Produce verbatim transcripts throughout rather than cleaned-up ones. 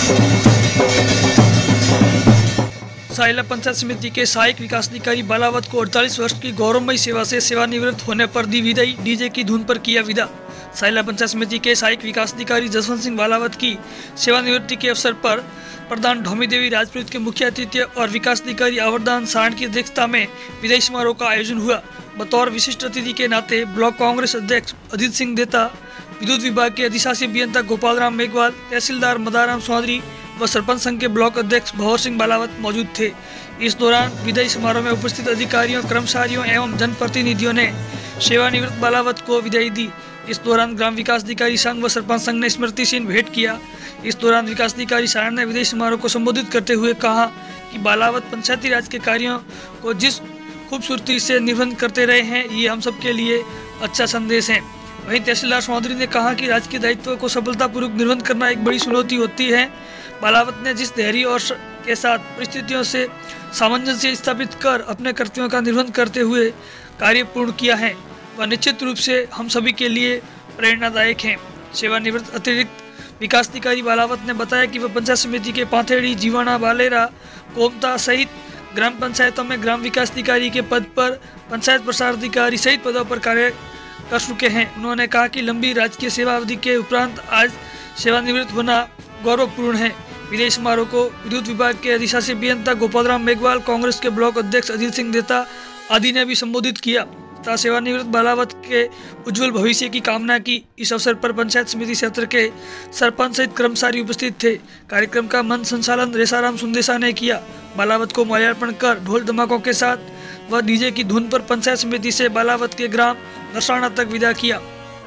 सायला पंचायत समिति के सहायक विकास अधिकारी बालावत को अड़तालीस वर्ष की गौरवमयी सेवा से सेवानिवृत्त होने पर दी विदाई। डीजे की धुन पर किया विदा। सायला पंचायत समिति के सहायक विकास अधिकारी जसवंत सिंह बालावत की सेवानिवृत्ति के अवसर पर प्रधान ढोमी देवी राजपूत के मुख्य अतिथि और विकास अधिकारी आवर्दान सारण की अध्यक्षता में विदाई समारोह का आयोजन हुआ। बतौर विशिष्ट अतिथि के नाते ब्लॉक कांग्रेस अध्यक्ष अजीत सिंह देता, विद्युत विभाग के अधिशासी अभियंता गोपाल राम मेघवाल, तहसीलदार मदाराम चौधरी व सरपंच संघ के ब्लॉक अध्यक्ष भंवर सिंह बालावत मौजूद थे। इस दौरान विदाई समारोह में उपस्थित अधिकारियों, कर्मचारियों एवं जनप्रतिनिधियों ने सेवानिवृत्त बालावत को विदाई दी। इस दौरान ग्राम विकास अधिकारी संघ व सरपंच संघ ने स्मृति चिन्ह भेंट किया। इस दौरान विकास अधिकारी सारण ने विदाई समारोह को संबोधित करते हुए कहा कि बालावत पंचायती राज के कार्यों को जिस खूबसूरती से निर्वहन करते रहे हैं, ये हम सब के लिए अच्छा संदेश है। वहीं तहसीलदार चौधरी ने कहा कि राज के दायित्व को सफलतापूर्वक निर्वहन करना एक बड़ी चुनौती होती है। बालावत ने जिस धैर्य और के साथ परिस्थितियों से सामंजस्य स्थापित कर अपने कर्तव्यों का निर्वहन करते हुए कार्य पूर्ण किया है, वह निश्चित रूप से हम सभी के लिए प्रेरणादायक हैं। सेवानिवृत्त अतिरिक्त विकास अधिकारी बालावत ने बताया कि वह पंचायत समिति के पाथेड़ी, जीवाणा, बालेरा, कोमता सहित ग्राम पंचायतों में ग्राम विकास अधिकारी के पद पर, पंचायत प्रसार अधिकारी सहित पदों पर कार्य कर चुके हैं। उन्होंने कहा कि लंबी राजकीय सेवा अवधि के उपरांत आज सेवानिवृत्त होना गौरवपूर्ण है। विदाई समारोह को विद्युत विभाग के अधिशासी अभियंता गोपाल राम मेघवाल, कांग्रेस के ब्लॉक अध्यक्ष अजीत सिंह देता आदि ने भी संबोधित किया तथा सेवानिवृत्त बालावत के उज्जवल भविष्य की कामना की। इस अवसर पर पंचायत समिति क्षेत्र के सरपंच सहित कर्मचारी उपस्थित थे। कार्यक्रम का मंच संचालन रेसाराम सुंदेसा ने किया। बालावत को माल्यार्पण कर ढोल धमाकों के साथ व डीजे की धुन पर पंचायत समिति से बालावत के ग्राम नरसाणा तक विदा किया।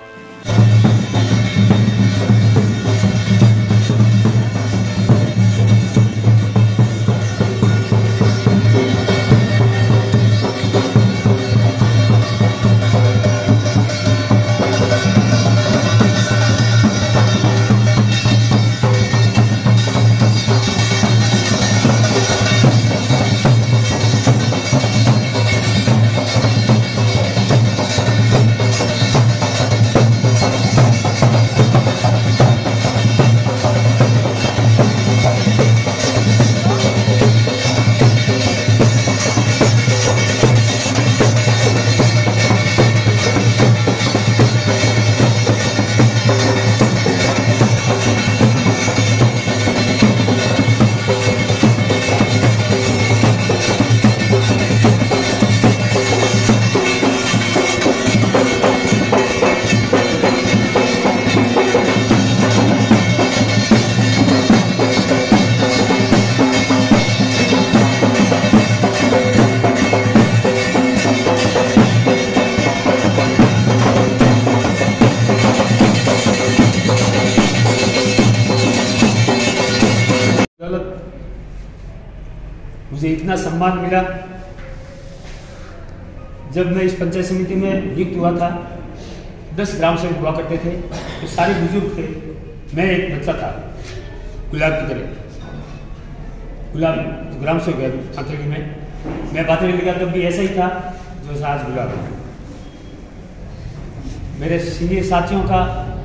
मुझे इतना सम्मान मिला। जब मैं इस पंचायत समिति में नियुक्त हुआ था, दस ग्राम सेवक हुआ करते थे, तो सारे बुजुर्ग थे, मैं एक बच्चा था गुलाब की तरह। गुलाब ग्राम सेवक है पाथेड़ी में, मैं पाथेड़ी लगा तब भी ऐसा ही था जो आज गुलाब है। मेरे सीनियर साथियों का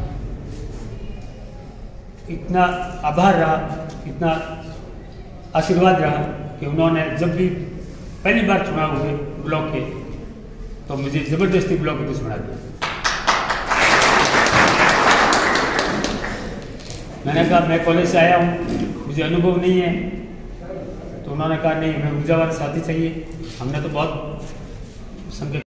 इतना आभार रहा, इतना आशीर्वाद रहा कि उन्होंने जब भी पहली बार चुनाव हुए ब्लॉक के, तो मुझे जबरदस्ती ब्लॉक अध्यक्ष बना दिया। मैंने कहा मैं कॉलेज से आया हूँ, मुझे अनुभव नहीं है, तो उन्होंने कहा नहीं, हमें ऊर्जावान साथी चाहिए। हमने तो बहुत संघ के